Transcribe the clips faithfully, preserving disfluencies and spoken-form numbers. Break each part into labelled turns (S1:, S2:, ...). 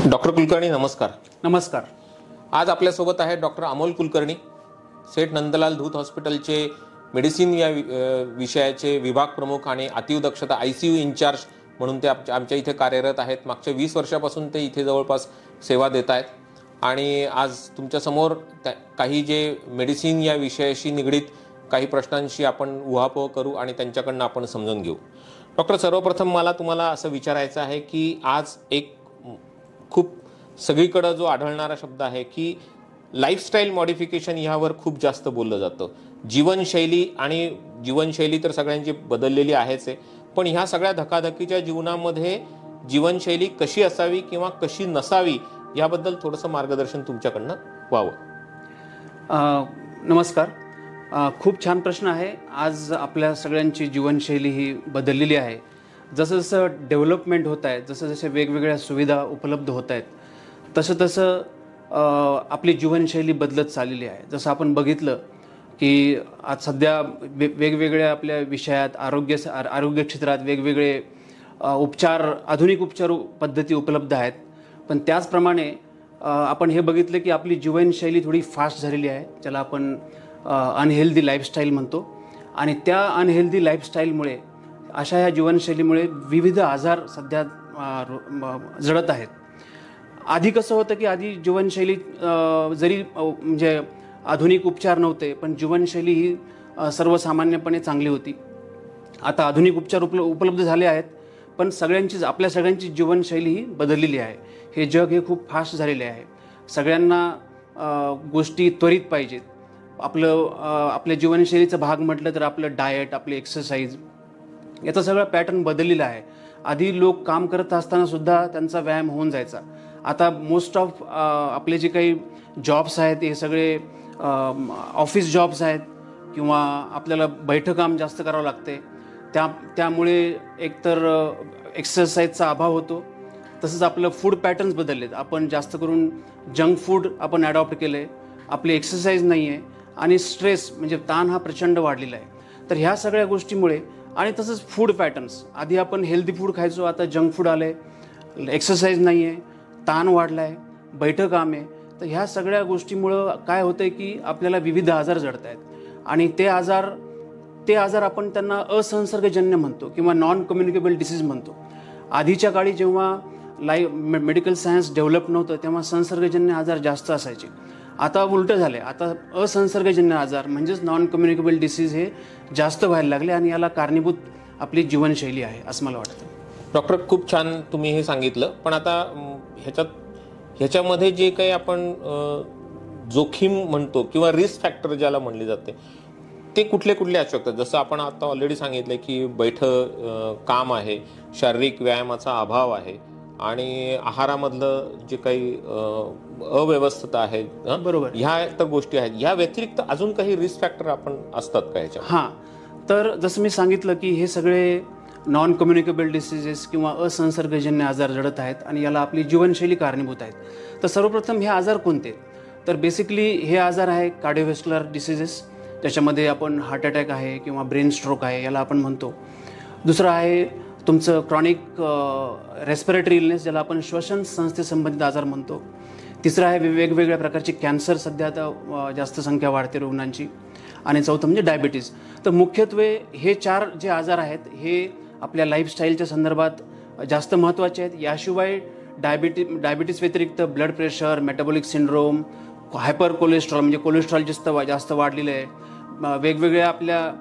S1: Doctor Kulkarni नमस्कार.
S2: नमस्कार.
S1: आज आपल्यासोबत आहे डॉक्टर अमोल कुलकर्णी, सेठ नंदलाल धूत हॉस्पिटलचे मेडिसिन या विषयाचे विभाग प्रमुख आणि अतिदक्षता आय सी यू इन्चार्ज म्हणून ते आमच्या इथे कार्यरत आहेत. मागच्या वीस वर्षापासून ते इथे जवळपास सेवा देत आहेत आणि आज तुमच्यासमोर काही जे मेडिसिन या विषयाशी निगडीत काही प्रश्नांशी आपण उहापोह करू आणि त्यांच्याकडनं आपण समजून घेऊ. डॉक्टर, सर्वप्रथम मला तुम्हाला असं विचारायचं आहे की आज एक खूप सगळीकडे जो आढळणारा शब्द आहे की लाईफस्टाईल मॉडिफिकेशन ह्यावर खूप जास्त बोललं जातं. जीवनशैली आणि जीवनशैली तर सगळ्यांची बदललेली आहेच आहे, पण ह्या सगळ्या धकाधकीच्या जीवनामध्ये जीवनशैली कशी असावी किंवा कशी नसावी याबद्दल थोडंसं मार्गदर्शन तुमच्याकडनं व्हावं.
S2: नमस्कार. खूप छान प्रश्न आहे. आज आपल्या सगळ्यांची जीवनशैली ही बदललेली आहे. जसं जसं डेव्हलपमेंट होत आहे, जसं जसे वेगवेगळ्या सुविधा उपलब्ध होत आहेत, तसं तसं आपली जीवनशैली बदलत चाललेली आहे. जसं आपण बघितलं की आज सध्या वे वेगवेगळ्या आपल्या विषयात आरोग्य आरोग्य क्षेत्रात वेगवेगळे उपचार आधुनिक उपचार पद्धती उपलब्ध आहेत, पण त्याचप्रमाणे आपण हे बघितलं की आपली जीवनशैली थोडी फास्ट झालेली आहे, ज्याला आपण अनहेल्दी लाईफस्टाईल म्हणतो. आणि त्या अनहेल्दी लाईफस्टाईलमुळे, अशा ह्या जीवनशैलीमुळे विविध आजार सध्या जडत आहेत. आधी कसं होतं की आधी जीवनशैली जरी म्हणजे आधुनिक उपचार नव्हते, पण जीवनशैली ही सर्वसामान्यपणे चांगली होती. आता आधुनिक उपचार उपल उपलब्ध झाले आहेत, पण सगळ्यांचीच आपल्या सगळ्यांची जीवनशैली ही बदललेली आहे. हे जग हे खूप फास्ट झालेले आहे. सगळ्यांना गोष्टी त्वरित पाहिजेत. आपलं आपल्या जीवनशैलीचा भाग म्हटलं तर आपलं डाएट, आपले एक्सरसाइज, याचा सगळा पॅटर्न बदललेला आहे. आधी लोक काम करत असताना सुद्धा त्यांचा व्यायाम होऊन जायचा. आता मोस्ट ऑफ आपले जे काही जॉब्स आहेत हे सगळे ऑफिस जॉब्स आहेत किंवा आपल्याला बैठं काम जास्त करावं लागते. त्या त्यामुळे एकतर एक्सरसाइजचा अभाव होतो, तसंच आपलं फूड पॅटर्न्स बदललेत. आपण जास्त करून जंक फूड आपण ॲडॉप्ट केलं आहे. आपली एक्सरसाइज नाही आहे आणि स्ट्रेस म्हणजे ताण हा प्रचंड वाढलेला आहे. तर ह्या सगळ्या गोष्टीमुळे, आणि तसंच फूड पॅटर्न्स, आधी आपण हेल्दी फूड खायचो, आता जंक फूड आलं आहे, एक्सरसाइज नाही आहे, ताण वाढला आहे, बैठं काम आहे. तर ह्या सगळ्या गोष्टीमुळं काय होतं आहे की आपल्याला विविध आजार जडत आहेत. आणि ते आजार ते आजार आपण त्यांना असंसर्गजन्य म्हणतो किंवा नॉन कम्युनिकेबल डिसीज म्हणतो. आधीच्या काळी जेव्हा लाईफ मेडिकल सायन्स डेव्हलप नव्हतं तेव्हा संसर्गजन्य आजार जास्त असायचे. आता उलटं झाले. आता असंसर्गजन्य आजार म्हणजेच नॉन कम्युनिकेबल डिसीज हे जास्त व्हायला लागले आणि याला कारणीभूत आपली जीवनशैली आहे असं मला वाटतं.
S1: डॉक्टर, खूप छान तुम्ही हे सांगितलं, पण आता ह्याच्यात ह्याच्यामध्ये जे काही आपण जोखीम म्हणतो किंवा रिस्क फॅक्टर ज्याला म्हणले जाते ते कुठले कुठले असू शकतात? जसं आपण आता ऑलरेडी सांगितलं की बैठं काम आहे, शारीरिक व्यायामाचा अभाव आहे आणि आहारामधलं जे काही अव्यवस्था आहे,
S2: बरोबर,
S1: ह्या तर गोष्टी आहेत. ह्या व्यतिरिक्त अजून काही रिस्क फॅक्टर आपण असतात का ह्याच्या?
S2: हां, तर जसं मी सांगितलं की हे सगळे नॉन कम्युनिकेबल डिसीजेस किंवा असंसर्गजन्य आजार जडत आहेत आणि याला आपली जीवनशैली कारणीभूत आहेत. तर सर्वप्रथम हे आजार कोणते? तर बेसिकली हे आजार आहे कार्डिओव्हॅस्क्युलर डिसीजेस, ज्याच्यामध्ये आपण हार्ट अटॅक आहे किंवा ब्रेन स्ट्रोक आहे याला आपण म्हणतो. दुसरं आहे तुमचं क्रॉनिक रेस्पिरेटरी इलनेस, ज्याला आपण श्वसन संस्थेसंबंधित आजार म्हणतो. तिसरं आहे वेगवेगळ्या प्रकारचे कॅन्सर, सध्या आता जास्त संख्या वाढते रुग्णांची. आणि चौथं म्हणजे डायबिटीज. तर मुख्यत्वे हे चार जे आजार आहेत हे आपल्या लाईफस्टाईलच्या संदर्भात जास्त महत्त्वाचे आहेत. याशिवाय डायबिटी डायबिटीज व्यतिरिक्त blood pressure, metabolic syndrome, hyper cholesterol म्हणजे कोलेस्ट्रॉल जास्त जास्त वाढलेलं आहे. वेगवेगळ्या आपल्या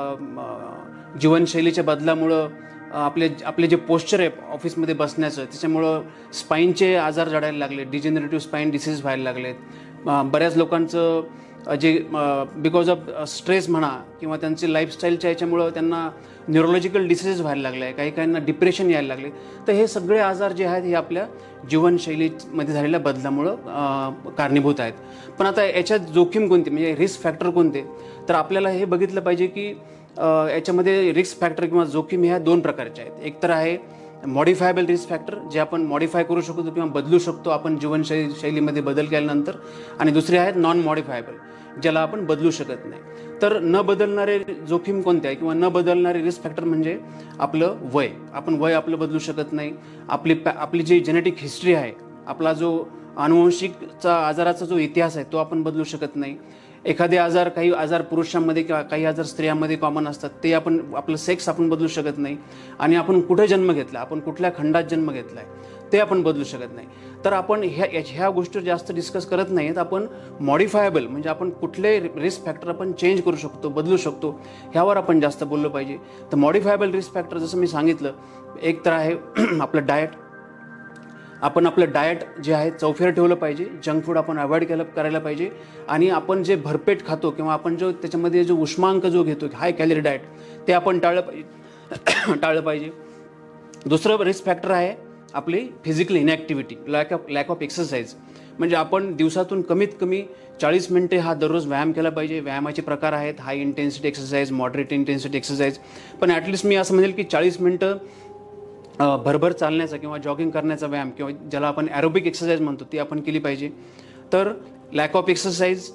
S2: जीवनशैलीच्या बदलामुळं आपले आपले जे पोश्चर आहे ऑफिसमध्ये बसण्याचं, त्याच्यामुळं स्पाईनचे आजार जडायला लागले, डिजेनरेटिव्ह स्पाईन डिसीज व्हायला लागलेत. बऱ्याच लोकांचं जे बिकॉज ऑफ स्ट्रेस म्हणा किंवा त्यांचे लाईफस्टाईलच्या याच्यामुळं त्यांना न्यूरोलॉजिकल डिसीजेस व्हायला लागले आहे, काही काहींना डिप्रेशन यायला लागले. तर हे सगळे आजार जे आहेत हे आपल्या जीवनशैलीमध्ये झालेल्या बदलामुळं कारणीभूत आहेत. पण आता याच्यात जोखीम कोणती म्हणजे रिस्क फॅक्टर कोणते? तर आपल्याला हे बघितलं पाहिजे की याच्यामध्ये रिस्क फॅक्टर किंवा जोखीम ह्या दोन प्रकारच्या आहेत. एक तर आहे मॉडिफायबल रिस्क फॅक्टर, जे आपण मॉडिफाय करू शकतो किंवा बदलू शकतो आपण जीवनशैली शैलीमध्ये बदल केल्यानंतर, आणि दुसरे आहेत नॉन मॉडिफायबल, ज्याला आपण बदलू शकत नाही. तर न बदलणारे जोखीम कोणते आहे किंवा न बदलणारे रिस्क फॅक्टर म्हणजे आपलं वय. आपण वय आपलं बदलू शकत नाही. आपली आपली जी जेनेटिक हिस्ट्री आहे आपला जो अनुवंशिकचा आजाराचा जो इतिहास आहे तो आपण बदलू शकत नाही. एखादे आजार, काही आजार पुरुषांमध्ये किंवा काही आजार स्त्रियांमध्ये कॉमन असतात, ते आपण आपलं सेक्स आपण बदलू शकत नाही. आणि आपण कुठे जन्म घेतला, आपण कुठल्या खंडात जन्म घेतला आहे ते आपण बदलू शकत नाही. तर आपण ह्या ह्या गोष्टी जास्त डिस्कस करत नाहीत. आपण मॉडिफायबल म्हणजे आपण कुठले रिस्क फॅक्टर आपण चेंज करू शकतो, बदलू शकतो, ह्यावर आपण जास्त बोललं पाहिजे. तर मॉडिफायबल रिस्क फॅक्टर जसं मी सांगितलं, एक तर आहे आपलं डाएट. आपण आपलं डाएट जे आहे चौफेर ठेवलं पाहिजे. जंक फूड आपण अवॉइड केलं करायला पाहिजे. आणि आपण जे भरपेट खातो किंवा आपण जो त्याच्यामध्ये जो उष्मांक जो घेतो, हाय कॅलरी डाएट, ते आपण टाळलं पाहिजे टाळलं पाहिजे दुसरं रिस्क फॅक्टर आहे आपली physical inactivity, lack of lack of exercise. म्हणजे आपण दिवसातून कमीत कमी चाळीस मिनिटे हा दररोज व्यायाम केला पाहिजे. व्यायामाचे प्रकार आहेत high intensity exercise, moderate intensity exercise. पण ॲटलिस्ट मी असं म्हणेल की चाळीस मिनिटं भरभर चालण्याचा किंवा जॉगिंग करण्याचा व्यायाम किंवा ज्याला आपण ॲरोबिक एक्सरसाइज म्हणतो ती आपण केली पाहिजे. तर lack of exercise,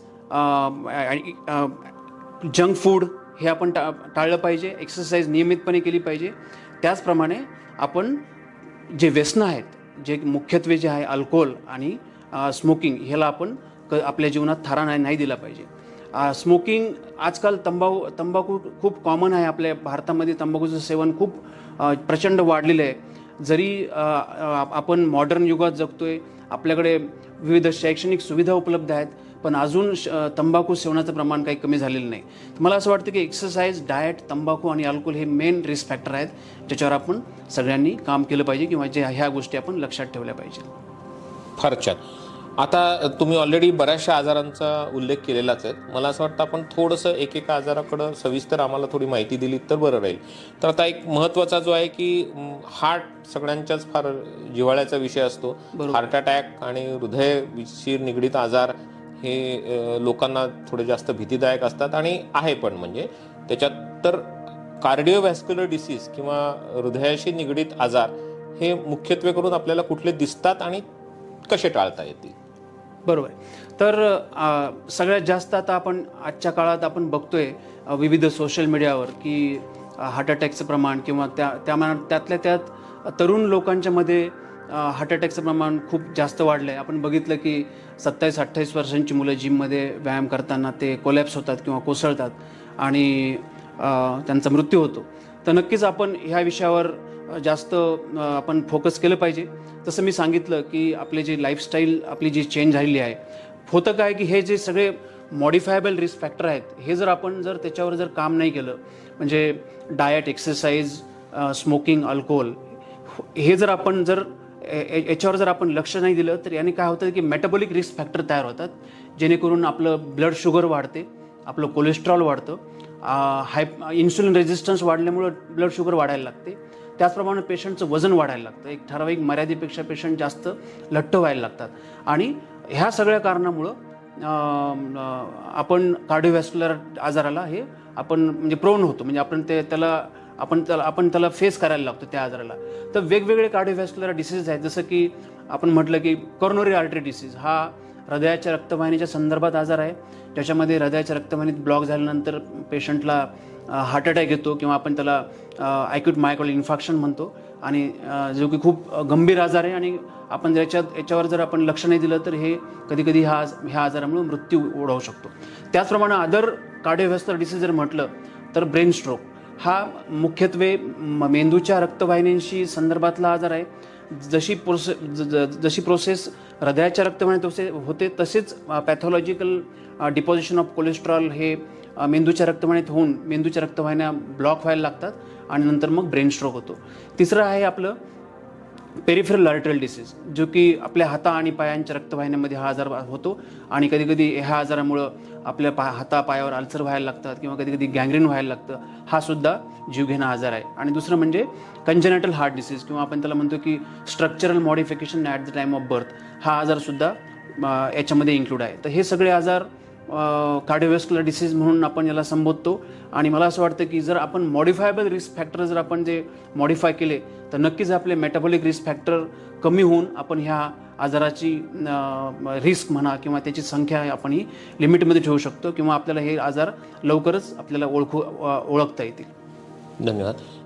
S2: junk food हे आपण टा टाळलं पाहिजे. एक्सरसाइज नियमितपणे केली पाहिजे. त्याचप्रमाणे आपण जे व्यसनं आहेत, जे मुख्यत्वे जे आहे अल्कोहोल आणि स्मोकिंग, ह्याला आपण क आपल्या जीवनात थारा नाही नाही दिला पाहिजे. स्मोकिंग आजकाल तंबाखू तंबाखू खूप कॉमन आहे आपल्या भारतामध्ये. तंबाखूचं सेवन खूप प्रचंड वाढलेलं आहे. जरी आपण मॉडर्न युगात जगतोय, आपल्याकडे विविध शैक्षणिक सुविधा उपलब्ध आहेत, पण अजून तंबाखू सेवनाचं प्रमाण काही कमी झालेलं नाही. मला असं वाटतं की एक्सरसाइज, डाएट, तंबाखू आणि अल्कोहोल हे मेन रिस्क फॅक्टर आहेत, ज्याच्यावर आपण सगळ्यांनी काम केलं पाहिजे किंवा जे ह्या गोष्टी आपण लक्षात ठेवल्या पाहिजेत.
S1: फार छान. आता तुम्ही ऑलरेडी बऱ्याचशा आजारांचा उल्लेख केलेलाच आहे. मला असं वाटतं आपण थोडंसं एक एका आजाराकडं सविस्तर आम्हाला थोडी माहिती दिली तर बरं राहील. तर आता एक महत्त्वाचा जो आहे की हार्ट सगळ्यांच्याच फार जिव्हाळ्याचा विषय असतो. हार्ट अटॅक आणि हृदयाशी निगडीत आजार हे लोकांना थोडे जास्त भीतीदायक असतात आणि आहे पण. म्हणजे त्याच्यात तर कार्डिओव्हॅस्क्युलर डिसीज किंवा हृदयाशी निगडीत आजार हे मुख्यत्वे करून आपल्याला कुठले दिसतात आणि कसे टाळता येतील?
S2: बरोबर. तर सगळ्यात जास्त आता आपण आजच्या काळात आपण बघतोय विविध सोशल मीडियावर की हार्ट अटॅकचं प्रमाण किंवा त्या त्या त्यातल्या त्यात तरुण लोकांच्या मध्ये हार्ट अटॅकचं प्रमाण खूप जास्त वाढलं आहे. आपण बघितलं की सत्तावीस अठ्ठावीस वर्षांची मुलं जिममध्ये व्यायाम करताना ते कोलॅप्स होतात किंवा कोसळतात आणि त्यांचा मृत्यू होतो. तर नक्कीच आपण ह्या विषयावर जास्त आपण फोकस केलं पाहिजे. तसं मी सांगितलं की आपले जे लाईफस्टाईल आपली जी चेंज झालेली आहे, होतं काय की हे जे सगळे मॉडिफायबल रिस्क फॅक्टर आहेत, हे जर आपण जर त्याच्यावर जर काम नाही केलं, म्हणजे डाएट, एक्सरसाइज, स्मोकिंग, अल्कोहोल, हे जर आपण जर याच्यावर जर आपण लक्ष नाही दिलं तर याने काय होतं की मेटाबॉलिक रिस्क फॅक्टर तयार होतात, जेणेकरून आपलं ब्लड शुगर वाढते, आपलं कोलेस्ट्रॉल वाढतं, हाय इन्सुलिन रेझिस्टन्स वाढल्यामुळं ब्लड शुगर वाढायला लागते. त्याचप्रमाणे पेशंटचं वजन वाढायला लागतं. एक ठराविक मर्यादेपेक्षा पेशंट जास्त लठ्ठ व्हायला लागतात. आणि ह्या सगळ्या कारणामुळं आपण कार्डिओव्हॅस्क्युलर आजाराला हे आपण म्हणजे प्रोन होतो. म्हणजे आपण ते त्याला आपण त्याला आपण त्याला फेस करायला लागतो त्या आजाराला. तर वेगवेगळे कार्डिओव्हॅस्क्युलर डिसीज आहेत. जसं की आपण म्हटलं की कॉर्नरी आर्टरी डिसीज हा हृदयाच्या रक्तवाहिनीच्या संदर्भात आजार आहे, ज्याच्यामध्ये हृदयाच्या रक्तवाहिनीत ब्लॉक झाल्यानंतर पेशंटला हार्ट अटॅक येतो किंवा आपण त्याला ॲक्यूट मायोकार्डियल इन्फार्क्शन म्हणतो. आणि जो की खूप गंभीर आजार आहे आणि आपण याच्यात याच्यावर जर आपण लक्ष नाही दिलं तर हे कधी कधी ह्या ह्या आजारामुळे मृत्यू ओढवू शकतो. त्याचप्रमाणे अदर कार्डिओव्हॅस्क्युलर डिसीज जर म्हटलं तर ब्रेन स्ट्रोक हा मुख्यत्वे मेंदूच्या रक्तवाहिन्यांशी संदर्भातला आजार आहे. जशी प्रोसे जशी प्रोसेस हृदयाच्या रक्तवाहिन्यात होते तसेच पॅथॉलॉजिकल डिपॉझिशन ऑफ कोलेस्ट्रॉल हे मेंदूच्या रक्तवाहिन्यात होऊन मेंदूच्या रक्तवाहिन्या ब्लॉक व्हायला लागतात आणि नंतर मग ब्रेन स्ट्रोक होतो. तिसरं आहे आपलं पेरिफेरल आर्टरियल डिसीज, जो की आपल्या हाता आणि पायांच्या रक्तवाहिन्यामध्ये हा आजार होतो आणि कधी कधी ह्या आजारामुळं आपल्या पा हाता पायावर अल्सर व्हायला लागतात किंवा कधी कधी गँग्रीन व्हायला लागतं. हा सुद्धा जीवघेणा आजार आहे. आणि दुसरं म्हणजे कंजेनेटल हार्ट डिसीज किंवा आपण त्याला म्हणतो की structural modification at the time of birth, हा आजारसुद्धा याच्यामध्ये इन्क्लूड आहे. तर हे सगळे आजार कार्डिओव्हॅस्क्युलर डिसीज म्हणून आपण याला संबोधतो. आणि मला असं वाटतं की जर आपण मॉडिफायबल रिस्क फॅक्टर जर आपण जे मॉडिफाय केले तर नक्कीच आपले मेटाबॉलिक रिस्क फॅक्टर कमी होऊन आपण ह्या आजाराची रिस्क म्हणा किंवा त्याची संख्या आपण ही लिमिटमध्ये ठेवू शकतो किंवा आपल्याला हे आजार लवकरच आपल्याला ओळखू ओळखता येतील.
S1: धन्यवाद.